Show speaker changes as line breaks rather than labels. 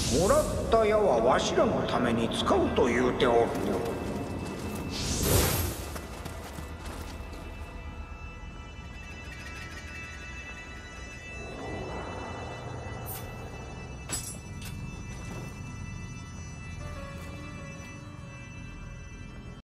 もらった矢はわしらのために使うと言うておる。